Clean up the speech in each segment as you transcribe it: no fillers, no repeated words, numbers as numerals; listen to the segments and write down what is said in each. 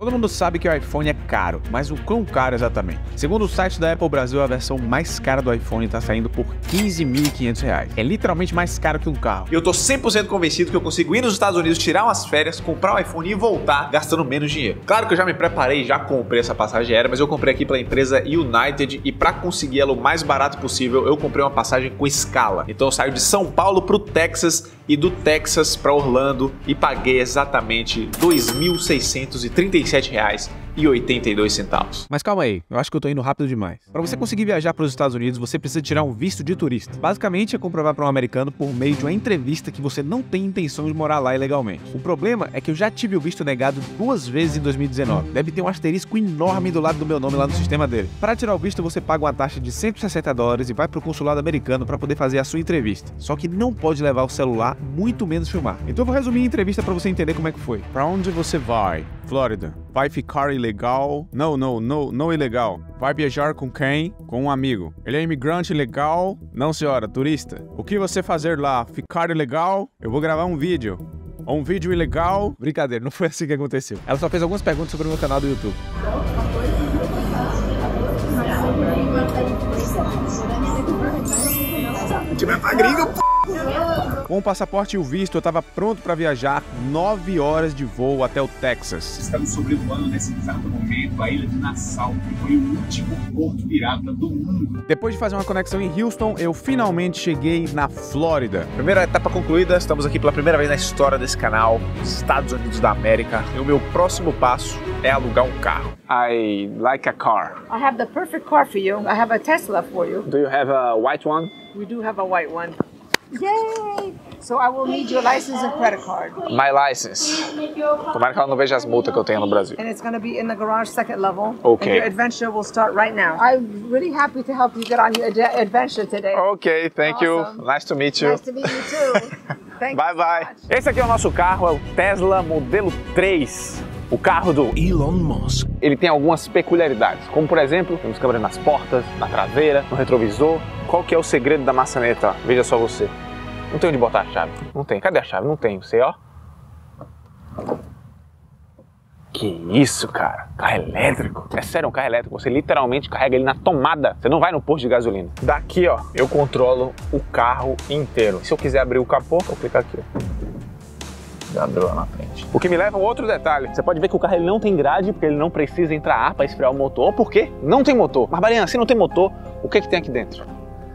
Todo mundo sabe que o iPhone é caro, mas o quão caro exatamente? Segundo o site da Apple Brasil, a versão mais cara do iPhone está saindo por R$15.500. É literalmente mais caro que um carro. E eu tô 100% convencido que eu consigo ir nos Estados Unidos, tirar umas férias, comprar um iPhone e voltar gastando menos dinheiro. Claro que eu já me preparei, já comprei essa passagem aérea, mas eu comprei aqui pela empresa United e para conseguir ela o mais barato possível, eu comprei uma passagem com escala. Então eu saio de São Paulo pro Texas e do Texas para Orlando e paguei exatamente R$2.637,82. Mas calma aí, eu acho que eu tô indo rápido demais. Para você conseguir viajar para os Estados Unidos, você precisa tirar um visto de turista. Basicamente é comprovar para um americano por meio de uma entrevista que você não tem intenção de morar lá ilegalmente. O problema é que eu já tive o visto negado 2 vezes em 2019. Deve ter um asterisco enorme do lado do meu nome lá no sistema dele. Para tirar o visto, você paga uma taxa de $160 e vai pro consulado americano para poder fazer a sua entrevista. Só que não pode levar o celular, muito menos filmar. Então eu vou resumir a entrevista para você entender como é que foi. Para onde você vai? Flórida. Vai ficar ilegal? Não ilegal. Vai viajar com quem? Com um amigo. Ele é imigrante ilegal? Não, senhora, turista. O que você fazer lá? Ficar ilegal? Eu vou gravar um vídeo. Um vídeo ilegal? Brincadeira, não foi assim que aconteceu. Ela só fez algumas perguntas sobre o meu canal do YouTube. Tiver pra gringa, p***. Com o passaporte e o visto, eu estava pronto para viajar 9 horas de voo até o Texas. Estamos sobrevoando nesse exato momento a ilha de Nassau, que foi o último porto pirata do mundo. Depois de fazer uma conexão em Houston, eu finalmente cheguei na Flórida. Primeira etapa concluída, estamos aqui pela primeira vez na história desse canal, Estados Unidos da América. E o meu próximo passo é alugar um carro. I like a car. I have the perfect car for you. I have a Tesla for you. Do you have a white one? We do have a white one. Yay! So I will need your license and credit card. My license. Tomara que ela não veja as multas que eu tenho no Brasil. And it's going to be in the garage second level. Okay. And your adventure will start right now. I'm really happy to help you get on your adventure today. Ok, thank Awesome. you. Nice to meet you. Nice to meet you too. Thank Bye you bye. so much. Esse aqui é o nosso carro, é o Tesla modelo 3. O carro do Elon Musk. Ele tem algumas peculiaridades, como por exemplo, temos câmera nas portas, na traseira, no retrovisor. Qual que é o segredo da maçaneta? Veja só você. Não tem onde botar a chave. Não tem. Cadê a chave? Não tem. Você, ó. Que isso, cara? Carro elétrico. É sério, um carro elétrico. Você literalmente carrega ele na tomada. Você não vai no posto de gasolina. Daqui, ó, eu controlo o carro inteiro. Se eu quiser abrir o capô, eu vou clicar aqui, ó. Já abriu lá na frente. O que me leva a um outro detalhe. Você pode ver que o carro ele não tem grade, porque ele não precisa entrar ar para esfriar o motor. Por quê? Não tem motor. Mas, Bariana, se não tem motor, o que tem aqui dentro?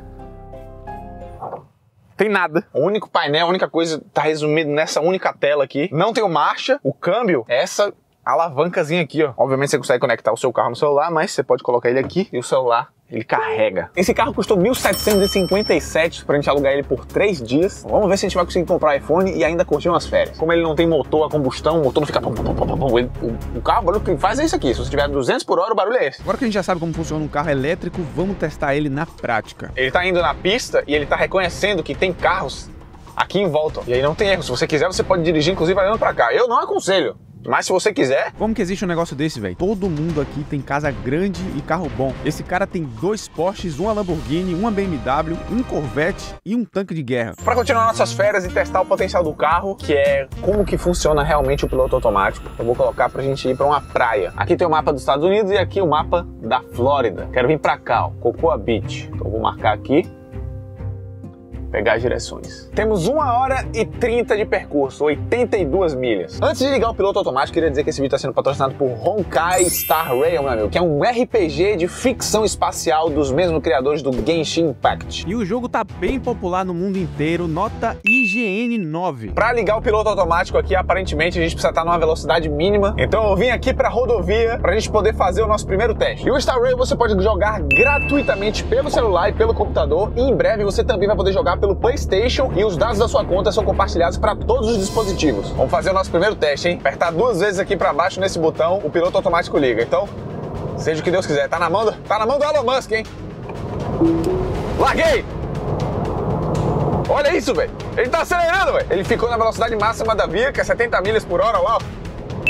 Tem nada. O único painel, a única coisa tá resumido nessa única tela aqui. Não tem o marcha, o câmbio, essa alavancazinha aqui, ó. Obviamente você consegue conectar o seu carro no celular, mas você pode colocar ele aqui e o celular ele carrega. Esse carro custou R$1.757 pra gente alugar ele por 3 dias. Vamos ver se a gente vai conseguir comprar o iPhone e ainda curtir umas férias. Como ele não tem motor a combustão, o motor não fica... O carro, o barulho que ele faz é isso aqui. Se você tiver 200 por hora, o barulho é esse. Agora que a gente já sabe como funciona um carro elétrico, vamos testar ele na prática. Ele tá indo na pista e ele tá reconhecendo que tem carros aqui em volta. E aí não tem erro. Se você quiser, você pode dirigir, inclusive, olhando pra cá. Eu não aconselho. Mas se você quiser... Como que existe um negócio desse, velho? Todo mundo aqui tem casa grande e carro bom. Esse cara tem 2 Porsches, uma Lamborghini, uma BMW, um Corvette e um tanque de guerra. Para continuar nossas férias e testar o potencial do carro, que é como que funciona realmente o piloto automático, eu vou colocar pra gente ir pra uma praia. Aqui tem o mapa dos Estados Unidos e aqui o mapa da Flórida. Quero vir pra cá, ó, Cocoa Beach. Então eu vou marcar aqui. Pegar as direções. Temos 1 hora e 30 de percurso, 82 milhas. Antes de ligar o piloto automático, queria dizer que esse vídeo está sendo patrocinado por Honkai Star Rail, meu amigo, que é um RPG de ficção espacial dos mesmos criadores do Genshin Impact. E o jogo tá bem popular no mundo inteiro, nota IGN 9. Para ligar o piloto automático aqui, aparentemente a gente precisa estar numa velocidade mínima. Então eu vim aqui para a rodovia para a gente poder fazer o nosso primeiro teste. E o Star Rail você pode jogar gratuitamente pelo celular e pelo computador. E em breve você também vai poder jogar pelo PlayStation e os dados da sua conta são compartilhados para todos os dispositivos. Vamos fazer o nosso primeiro teste, hein? Apertar 2 vezes aqui para baixo nesse botão, o piloto automático liga. Então, seja o que Deus quiser. Tá na mão do Elon Musk, hein? Larguei! Olha isso, velho! Ele tá acelerando, velho! Ele ficou na velocidade máxima da via, que é 70 milhas por hora lá, ó.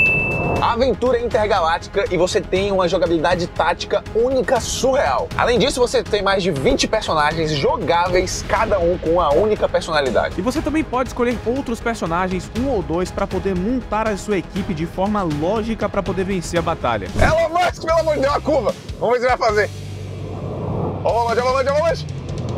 A aventura é intergaláctica e você tem uma jogabilidade tática única, surreal. Além disso, você tem mais de 20 personagens jogáveis, cada um com uma única personalidade. E você também pode escolher outros personagens, um ou dois, para poder montar a sua equipe de forma lógica para poder vencer a batalha. Elon Musk, pelo amor de Deus, uma curva. Vamos ver se vai fazer. Ó o volante, ó o volante, ó o volante.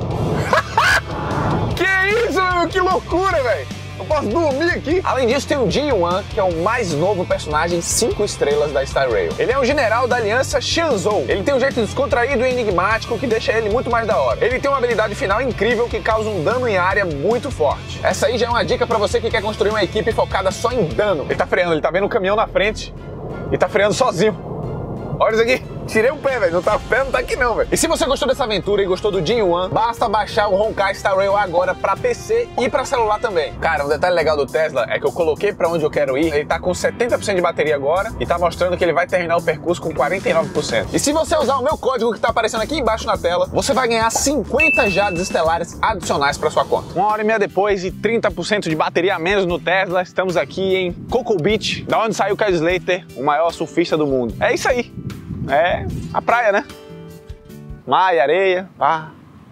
Que isso, meu? Que loucura, velho. Eu posso dormir aqui. Além disso, tem o Ji-Yuan, que é o mais novo personagem 5 estrelas da Star Rail. Ele é um general da aliança Shanzhou. Ele tem um jeito descontraído e enigmático que deixa ele muito mais da hora. Ele tem uma habilidade final incrível que causa um dano em área muito forte. Essa aí já é uma dica pra você que quer construir uma equipe focada só em dano. Ele tá freando, ele tá vendo um caminhão na frente e tá freando sozinho. Olha isso aqui. Tirei o pé, velho. Não tá o pé, não tá aqui não, velho. E se você gostou dessa aventura e gostou do Ji-Yuan, basta baixar o Honkai Star Rail agora pra PC e pra celular também. Cara, um detalhe legal do Tesla é que eu coloquei pra onde eu quero ir. Ele tá com 70% de bateria agora e tá mostrando que ele vai terminar o percurso com 49%. E se você usar o meu código que tá aparecendo aqui embaixo na tela, você vai ganhar 50 jatos estelares adicionais pra sua conta. 1h30 depois e 30% de bateria a menos no Tesla, estamos aqui em Cocoa Beach, da onde saiu o Kyle Slater, o maior surfista do mundo. É isso aí. É a praia, né? Mar e areia, pá.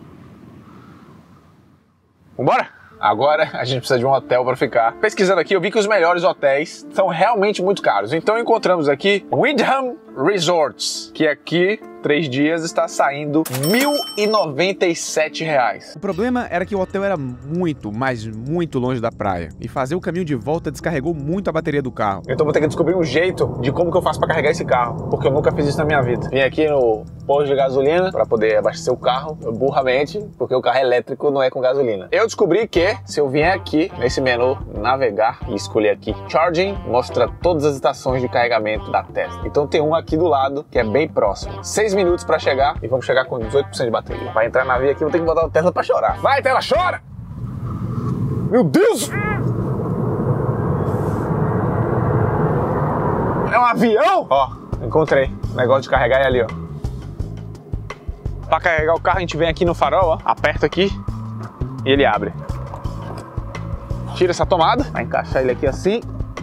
Vambora? Agora a gente precisa de um hotel para ficar. Pesquisando aqui, eu vi que os melhores hotéis são realmente muito caros. Então encontramos aqui Wyndham Resorts, que aqui 3 dias está saindo R$1.097. O problema era que o hotel era muito, mas muito longe da praia. E fazer o caminho de volta descarregou muito a bateria do carro. Então vou ter que descobrir um jeito de como que eu faço para carregar esse carro, porque eu nunca fiz isso na minha vida. Vim aqui no posto de gasolina para poder abastecer o carro, burramente, porque o carro elétrico não é com gasolina. Eu descobri que se eu vier aqui nesse menu navegar e escolher aqui Charging, mostra todas as estações de carregamento da Tesla. Então tem uma aqui do lado que é bem próximo. 6 minutos para chegar e vamos chegar com 18% de bateria. Para entrar na via aqui, vou ter que botar o Tesla para chorar. Vai, Tesla, chora! Meu Deus! É um avião? Ó, encontrei. O negócio de carregar é ali, ó. Para carregar o carro, a gente vem aqui no farol, ó. Aperta aqui e ele abre. Tira essa tomada, vai encaixar ele aqui assim.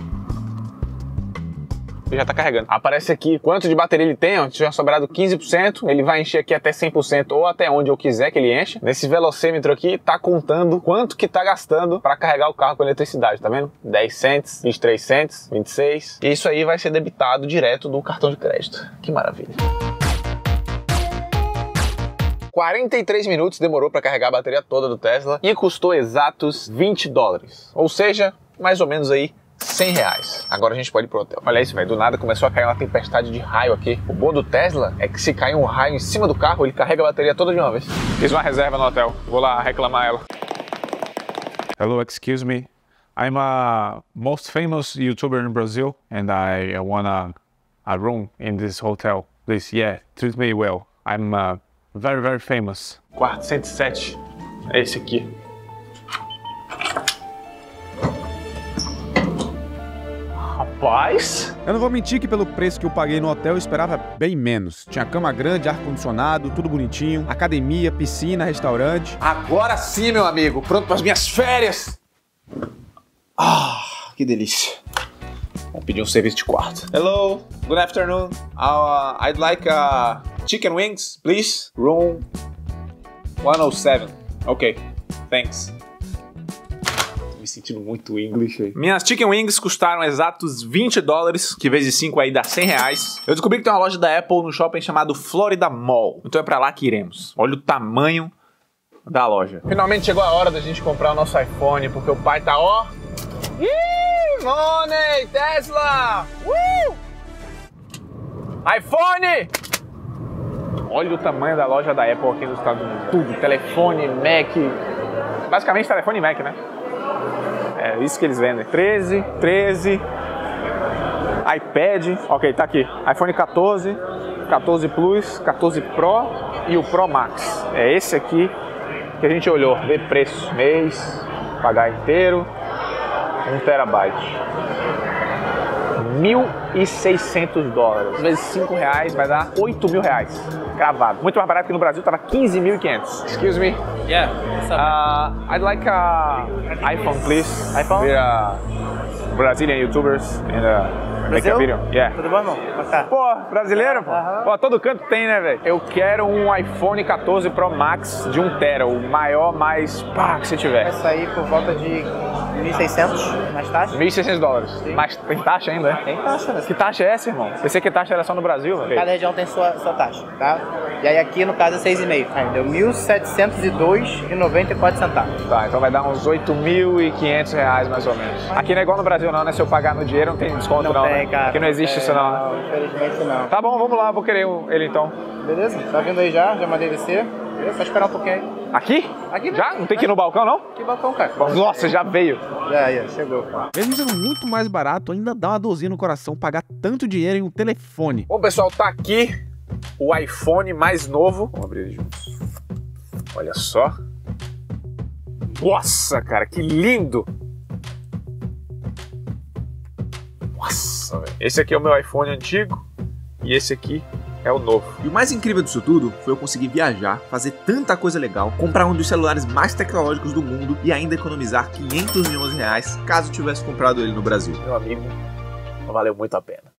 E já tá carregando. Aparece aqui quanto de bateria ele tem, ó. Se tiver sobrado 15%, ele vai encher aqui até 100% ou até onde eu quiser que ele encha. Nesse velocímetro aqui, tá contando quanto que tá gastando para carregar o carro com eletricidade, tá vendo? 10 cents, 23 cents, 26. E isso aí vai ser debitado direto do cartão de crédito. Que maravilha. 43 minutos demorou para carregar a bateria toda do Tesla e custou exatos $20. Ou seja, mais ou menos aí R$100. Agora a gente pode ir pro hotel. Olha isso, velho. Do nada começou a cair uma tempestade de raio aqui. O bom do Tesla é que se cair um raio em cima do carro, ele carrega a bateria toda de uma vez. Fiz uma reserva no hotel. Vou lá reclamar ela. Hello, excuse me. I'm a most famous YouTuber in Brazil and I want a room in this hotel. Please, yeah, treat me well. I'm very, very famous. Quarto 107. É esse aqui. Rapaz! Eu não vou mentir que pelo preço que eu paguei no hotel eu esperava bem menos. Tinha cama grande, ar-condicionado, tudo bonitinho, academia, piscina, restaurante. Agora sim, meu amigo, pronto para as minhas férias! Ah, que delícia! Vamos pedir um serviço de quarto. Hello, good afternoon. I'd like chicken wings, please. Room 107. Ok, thanks. Me sentindo muito English aí. Minhas chicken wings custaram exatos $20, que vezes 5 aí dá R$100. Eu descobri que tem uma loja da Apple no shopping chamado Florida Mall. Então é pra lá que iremos. Olha o tamanho da loja. Finalmente chegou a hora da gente comprar o nosso iPhone, porque o pai tá, ó... Money, Tesla! iPhone! Olha o tamanho da loja da Apple aqui nos Estados Unidos. Tudo, telefone, Mac... Basicamente telefone e Mac, né? É isso que eles vendem. 13, iPad, ok, tá aqui. iPhone 14, 14 Plus, 14 Pro e o Pro Max. É esse aqui que a gente olhou, ver preço, mês, pagar inteiro, 1 terabyte. $1.600. Vezes R$5 vai dar R$8.000. Cravado. Muito mais barato que no Brasil, tava 15.500. Excuse me. Yeah. What's up? I'd like a iPhone, please. iPhone? We're Brazilian YouTubers and Make a video. Yeah. Tudo bom, irmão? Como tá? Pô, brasileiro, pô? Pô, todo canto tem, né, velho? Eu quero um iPhone 14 Pro Max de 1 TB, o maior, mais pá que você tiver. Vai sair por volta de 1.600 mais taxa. $1.600. Mas tem taxa ainda, né? Tem taxa, né? Que taxa é essa, irmão? Pensei que taxa era só no Brasil, velho. Cada região tem sua taxa, tá? E aí aqui, no caso, é 6,5. Aí deu R$1.702,94. Tá, então vai dar uns R$8.500 mais ou menos. Aqui não é igual no Brasil não, né? Se eu pagar no dinheiro não tem desconto não, tem, né? cara. Aqui não existe isso não, né? Não, infelizmente não. Tá bom, vamos lá, vou querer ele então. Beleza? Tá vindo aí já mandei descer. Beleza? Só esperar um pouquinho aí. Aqui? Aqui, né? Já? Não tem que ir no balcão não? Que balcão, cara? Nossa, já veio. Já, chegou. Mesmo sendo muito mais barato, ainda dá uma dorzinha no coração pagar tanto dinheiro em um telefone. Bom, pessoal, tá aqui o iPhone mais novo. Vamos abrir ele juntos. Olha só. Nossa, cara, que lindo! Nossa, velho. Esse aqui é o meu iPhone antigo e esse aqui é o novo. E o mais incrível disso tudo foi eu conseguir viajar, fazer tanta coisa legal, comprar um dos celulares mais tecnológicos do mundo e ainda economizar R$500 milhões caso tivesse comprado ele no Brasil. Meu amigo, valeu muito a pena.